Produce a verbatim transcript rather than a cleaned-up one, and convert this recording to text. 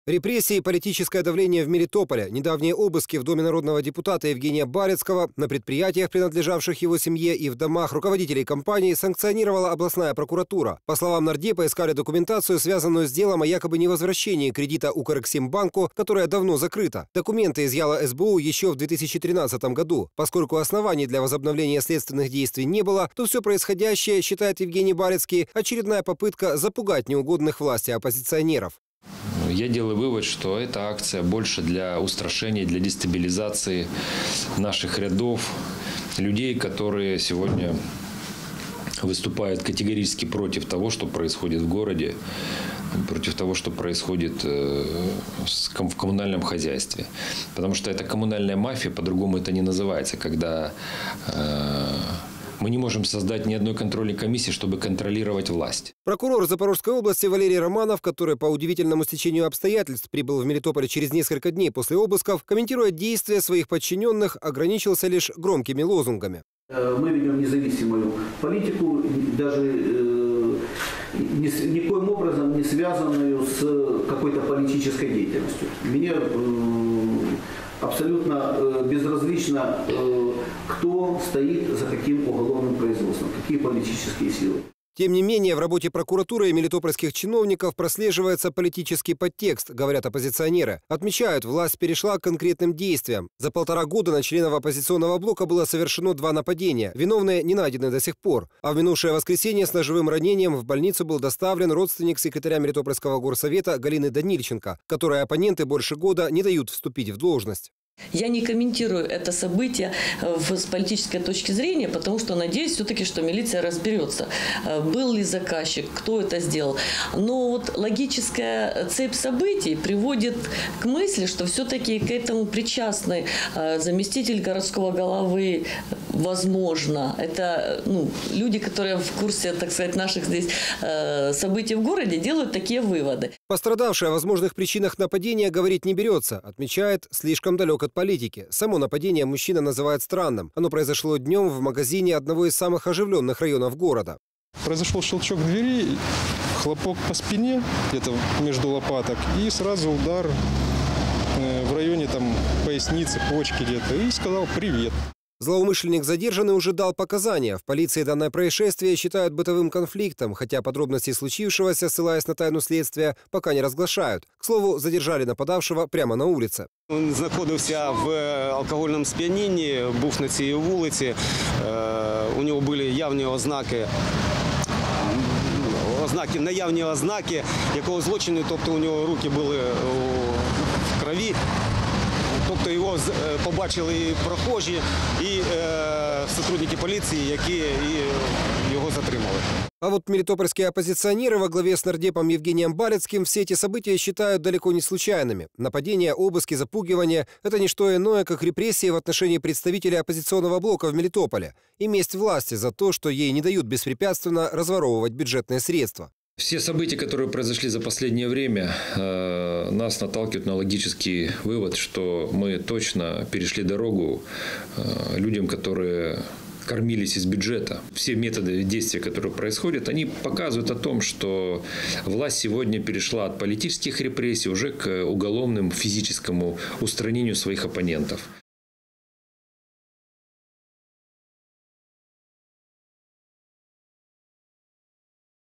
Репрессии и политическое давление в Мелитополе, недавние обыски в доме народного депутата Евгения Барецкого, на предприятиях, принадлежавших его семье, и в домах руководителей компании санкционировала областная прокуратура. По словам нардепа, искали документацию, связанную с делом о якобы невозвращении кредита Укрексимбанку, которая давно закрыта. Документы изъяла эс бэ у еще в две тысячи тринадцатом году. Поскольку оснований для возобновления следственных действий не было, то все происходящее, считает Евгений Барецкий, очередная попытка запугать неугодных власти оппозиционеров. Я делаю вывод, что эта акция больше для устрашения, для дестабилизации наших рядов, людей, которые сегодня выступают категорически против того, что происходит в городе, против того, что происходит в коммунальном хозяйстве. Потому что это коммунальная мафия, по-другому это не называется, когда мы не можем создать ни одной контрольной комиссии, чтобы контролировать власть. Прокурор Запорожской области Валерий Романов, который по удивительному стечению обстоятельств прибыл в Мелитополь через несколько дней после обысков, комментируя действия своих подчиненных, ограничился лишь громкими лозунгами. Мы ведем независимую политику, даже э, никоим образом не связанную с какой-то политической деятельностью. Мне э, абсолютно безразлично, кто стоит за каким уголовным производством, какие политические силы. Тем не менее, в работе прокуратуры и мелитопольских чиновников прослеживается политический подтекст, говорят оппозиционеры. Отмечают, власть перешла к конкретным действиям. За полтора года на членов оппозиционного блока было совершено два нападения. Виновные не найдены до сих пор. А в минувшее воскресенье с ножевым ранением в больницу был доставлен родственник секретаря Мелитопольского горсовета Галины Данильченко, которой оппоненты больше года не дают вступить в должность. Я не комментирую это событие с политической точки зрения, потому что надеюсь все-таки, что милиция разберется, был ли заказчик, кто это сделал. Но вот логическая цепь событий приводит к мысли, что все-таки к этому причастный заместитель городского головы, возможно. Это ну, люди, которые в курсе, так сказать, наших здесь событий в городе, делают такие выводы. Пострадавшая о возможных причинах нападения говорить не берется, отмечает, слишком далек от политики. Само нападение мужчина называет странным. Оно произошло днем в магазине одного из самых оживленных районов города. Произошел щелчок двери, хлопок по спине, где-то между лопаток, и сразу удар в районе там, поясницы, почки где-то, и сказал «привет». Злоумышленник задержанный уже дал показания. В полиции данное происшествие считают бытовым конфликтом, хотя подробности случившегося, ссылаясь на тайну следствия, пока не разглашают. К слову, задержали нападавшего прямо на улице. Він знаходився в алкогольному сп'янінні, був на цій вулиці. У нього були явні ознаки, ознаки, наявні ознаки якого злочину, тобто у нього руки були в крові. Тобто його побачили і прохожі, і е, сотрудники поліції, які і його затримали. А вот мелитопольские оппозиционеры во главе с нардепом Евгением Барецким все эти события считают далеко не случайными. Нападения, обыски, запугивания – это не что иное, как репрессии в отношении представителей оппозиционного блока в Мелитополе и месть власти за то, что ей не дают беспрепятственно разворовывать бюджетные средства. Все события, которые произошли за последнее время, нас наталкивают на логический вывод, что мы точно перешли дорогу людям, которые кормились из бюджета. Все методы действия, которые происходят, они показывают о том, что власть сегодня перешла от политических репрессий уже к уголовному физическому устранению своих оппонентов.